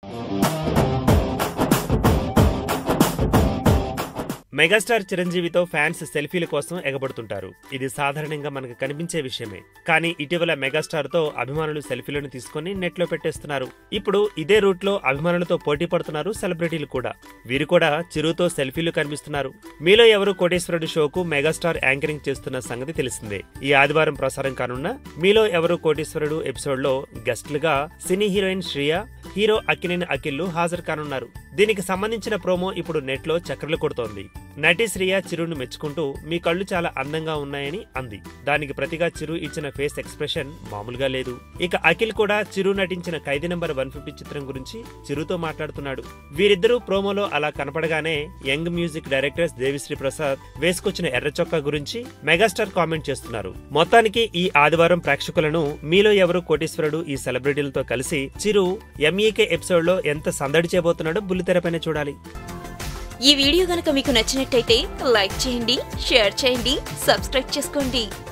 Megastar చిరంజీవితో fans సెల్ఫీల కోసం ఎగబడుతుంటారు. ఇది సాధారణంగా మనకు కనిపించే విషయమే. కానీ ఇటీవల మెగాస్టార్ తో అభిమానులు సెల్ఫీలను తీసుకుని నెట్ లో పెట్టేస్తున్నారు. ఇప్పుడు ఇదే రూట్ లో అభిమానులతో పోటీ పడుతున్నారు సెలబ్రిటీలు కూడా. వీరు కూడా చిరుతో సెల్ఫీలు కనిపిస్తున్నారు. మీలో ఎవరు కోటేశ్వరుడు షోకు మెగాస్టార్ యాంకరింగ్ చేస్తున్న సంగతి తెలిసిందే. ఈ ఆదివారం ప్రసారం కానున్న మీలో ఎవరు కోటేశ్వరుడు ఎపిసోడ్ లో గెస్ట్లుగా cine heroine Shreya, hero Akkineni Akhil హాజరు కానున్నారు. దీనికి సంబంధించిన ప్రోమో ఇప్పుడు నెట్ లో చక్కర్లు కొడుతోంది. నటి శ్రేయ చిరును మెచ్చుకుంటూ మీ కళ్ళు చాలా అందంగా ఉన్నాయని అంది. దానికి ప్రతిగా చిరు ఇచ్చిన ఫేస్ ఎక్స్ప్రెషన్ మామూలుగా లేదు. ఇక అఖిల్ కూడా చిరు నటించిన ఖైదీ నంబర్ 150 చిత్రం గురించి చిరుతో మాట్లాడుతున్నాడు. వీరిద్దరూ ప్రోమోలో అలా కనపడగానే young music directors Devi Sri Prasad వేసుకొచ్చిన ఎర్ర చొక్కా గురించి మెగాస్టార్ కామెంట్ చేస్తున్నారు. మొత్తానికి ఈ ఆదివారం ప్రేక్షకులను మీలో ఎవరు కోటేశ్వరుడు ఈ సెలబ్రిటీలతో కలిసి చిరు MEK ఎపిసోడ్ లో ఎంత సందడి చేయబోతున్నాడో బుల్లితెరపైన చూడాలి. ఈ వీడియో గనుక మీకు నచ్చినట్టయితే లైక్ చేయండి, షేర్ చేయండి, సబ్స్క్రైబ్ చేసుకోండి.